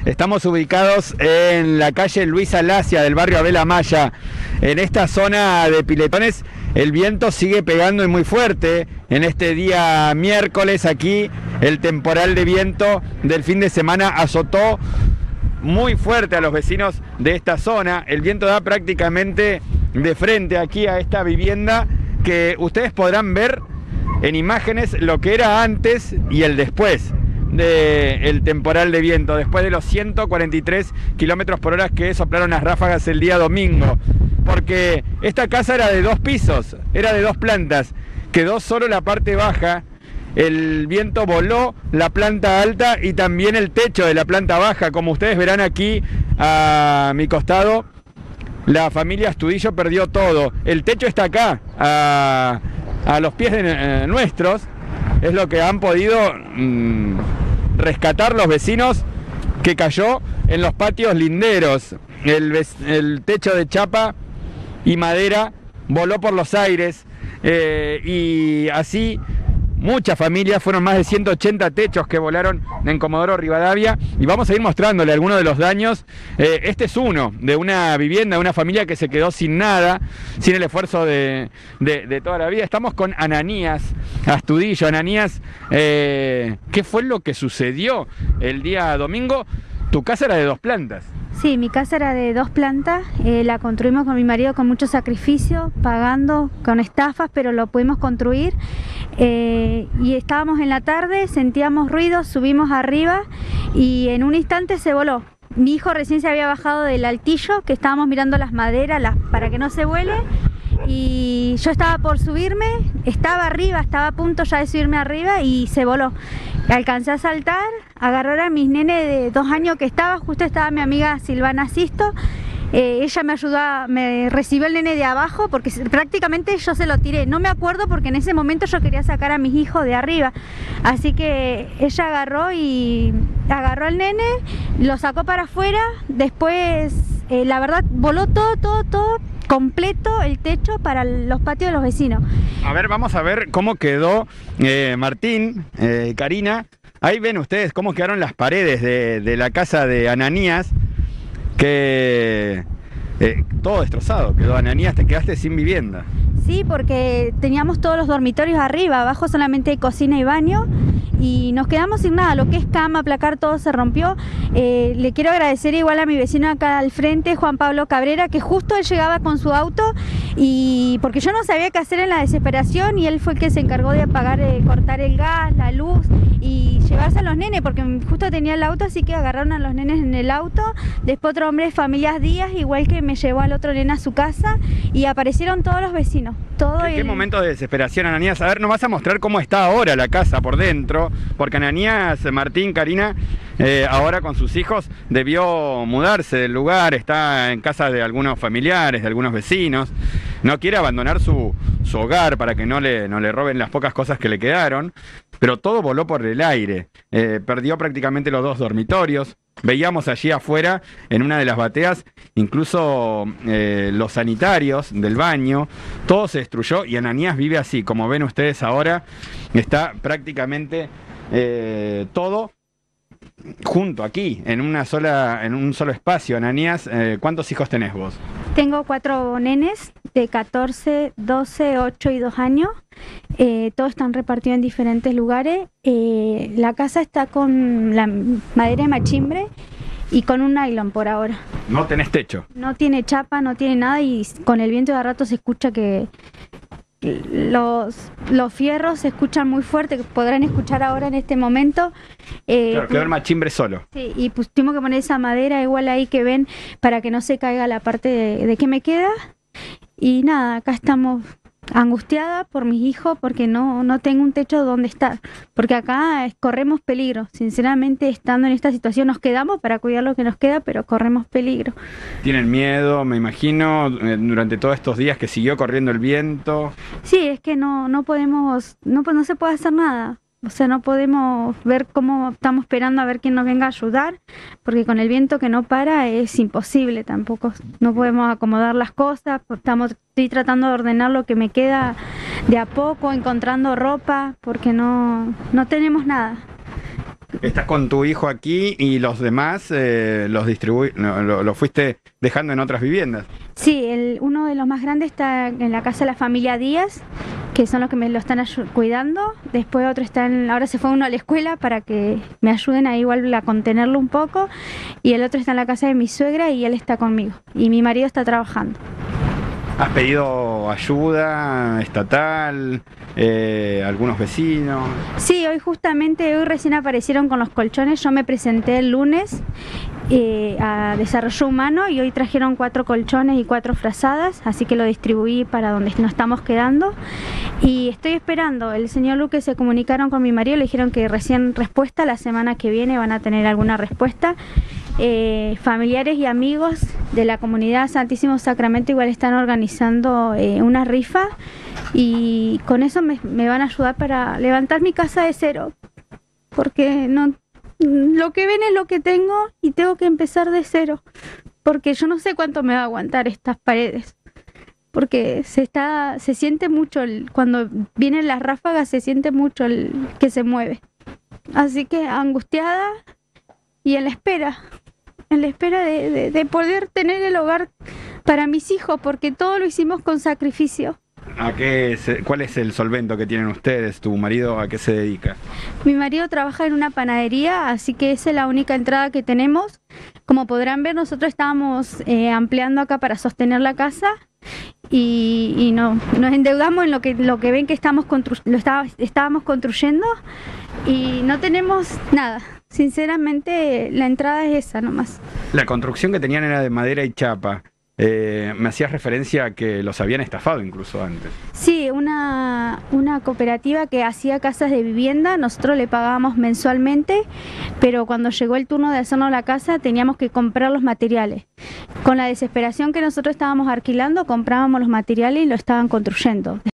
Estamos ubicados en la calle Luisa Lacia del barrio Abel Amaya. En esta zona de piletones el viento sigue pegando y muy fuerte. En este día miércoles aquí el temporal de viento del fin de semana azotó muy fuerte a los vecinos de esta zona. El viento da prácticamente de frente aquí a esta vivienda que ustedes podrán ver en imágenes lo que era antes y el después del temporal de viento, después de los 143 kilómetros por hora que soplaron las ráfagas el día domingo, porque esta casa era de 2 pisos, era de 2 plantas, quedó solo la parte baja, el viento voló la planta alta y también el techo de la planta baja. Como ustedes verán aquí a mi costado, la familia Astudillo perdió todo, el techo está acá, a los pies de nuestros, es lo que han podido rescatar los vecinos, que cayó en los patios linderos. El techo de chapa y madera voló por los aires, y así muchas familias, fueron más de 180 techos que volaron en Comodoro Rivadavia, y vamos a ir mostrándole algunos de los daños. Este es uno de una vivienda, de una familia que se quedó sin nada, sin el esfuerzo de toda la vida. Estamos con Ananías Astudillo. Ananías, ¿qué fue lo que sucedió el día domingo? Tu casa era de 2 plantas. Sí, mi casa era de 2 plantas, la construimos con mi marido con mucho sacrificio, pagando con estafas, pero lo pudimos construir. Y estábamos en la tarde, sentíamos ruidos, subimos arriba y en un instante se voló. Mi hijo recién se había bajado del altillo, que estábamos mirando las maderas para que no se vuele, y yo estaba por subirme, estaba arriba, estaba a punto ya de subirme arriba y se voló. Alcancé a saltar, agarrar a mis nenes de 2 años que justo estaba mi amiga Silvana Sisto. Ella me ayudó, me recibió el nene de abajo porque prácticamente yo se lo tiré. No me acuerdo porque en ese momento yo quería sacar a mis hijos de arriba. Así que ella agarró al nene, lo sacó para afuera. Después, la verdad, voló todo completo el techo para los patios de los vecinos. A ver, vamos a ver cómo quedó Martín, Karina. Ahí ven ustedes cómo quedaron las paredes de la casa de Ananías, que todo destrozado quedó. Ananías, te quedaste sin vivienda. Sí, porque teníamos todos los dormitorios arriba, abajo solamente hay cocina y baño, y nos quedamos sin nada, lo que es cama, placar, todo se rompió. Le quiero agradecer igual a mi vecino acá al frente, Juan Pablo Cabrera, que justo él llegaba con su auto, y porque yo no sabía qué hacer en la desesperación, y él fue el que se encargó de apagar, cortar el gas, la luz y llevarse a los nenes, porque justo tenía el auto, así que agarraron a los nenes en el auto. Después otro hombre de Familias Díaz, igual que me llevó al otro nene a su casa, y aparecieron todos los vecinos. ¿Qué momento de desesperación, Ananías? A ver, nos vas a mostrar cómo está ahora la casa por dentro, porque Ananías, Martín, Karina, ahora con sus hijos debió mudarse del lugar, está en casa de algunos familiares, de algunos vecinos, no quiere abandonar su hogar para que no le roben las pocas cosas que le quedaron, pero todo voló por el aire. Perdió prácticamente los 2 dormitorios. Veíamos allí afuera, en una de las bateas, incluso los sanitarios del baño, todo se destruyó, y Ananías vive así, como ven ustedes ahora, está prácticamente todo junto aquí, en un solo espacio. Ananías, ¿cuántos hijos tenés vos? Tengo 4 nenes de 14, 12, 8 y 2 años. Todos están repartidos en diferentes lugares. La casa está con la madera de machimbre y con un nylon por ahora. ¿No tenés techo? No tiene chapa, no tiene nada, y con el viento de rato se escucha que los fierros se escuchan muy fuerte, que podrán escuchar ahora en este momento. Claro, quedó el machimbre solo. Sí, y pues tuvimos que poner esa madera igual ahí que ven para que no se caiga la parte de que me queda. Y nada, acá estamos angustiada por mis hijos porque no tengo un techo donde estar, porque acá corremos peligro. Sinceramente, estando en esta situación, nos quedamos para cuidar lo que nos queda, pero corremos peligro. ¿Tienen miedo, me imagino, durante todos estos días que siguió corriendo el viento? Sí, es que no podemos, no se puede hacer nada. O sea, no podemos ver cómo estamos esperando a ver quién nos venga a ayudar, porque con el viento que no para es imposible tampoco. No podemos acomodar las cosas, estoy tratando de ordenar lo que me queda de a poco, encontrando ropa, porque no tenemos nada. Estás con tu hijo aquí y los demás lo fuiste dejando en otras viviendas. Sí, uno de los más grandes está en la casa de la familia Díaz, que son los que me lo están cuidando. Después otro ahora se fue uno a la escuela para que me ayuden a igual a contenerlo un poco. Y el otro está en la casa de mi suegra y él está conmigo. Y mi marido está trabajando. ¿Has pedido ayuda estatal, algunos vecinos? Sí, hoy recién aparecieron con los colchones. Yo me presenté el lunes a Desarrollo Humano y hoy trajeron 4 colchones y 4 frazadas, así que lo distribuí para donde nos estamos quedando. Y estoy esperando, el señor Luque se comunicaron con mi marido, le dijeron que recién respuesta, la semana que viene van a tener alguna respuesta. Familiares y amigos de la comunidad Santísimo Sacramento igual están organizando una rifa y con eso me van a ayudar para levantar mi casa de cero, porque no, lo que ven es lo que tengo y tengo que empezar de cero, porque yo no sé cuánto me va a aguantar estas paredes, porque se siente mucho, cuando vienen las ráfagas se siente mucho que se mueve, así que angustiada y en la espera de poder tener el hogar para mis hijos, porque todo lo hicimos con sacrificio. ¿Cuál es el solvento que tienen ustedes? ¿Tu marido a qué se dedica? Mi marido trabaja en una panadería, así que esa es la única entrada que tenemos. Como podrán ver, nosotros estábamos ampliando acá para sostener la casa y nos endeudamos en lo que ven que estábamos construyendo y no tenemos nada. Sinceramente, la entrada es esa nomás. La construcción que tenían era de madera y chapa. Me hacías referencia a que los habían estafado incluso antes. Sí, una cooperativa que hacía casas de vivienda, nosotros le pagábamos mensualmente, pero cuando llegó el turno de hacernos la casa teníamos que comprar los materiales. Con la desesperación que nosotros estábamos alquilando, comprábamos los materiales y lo estaban construyendo.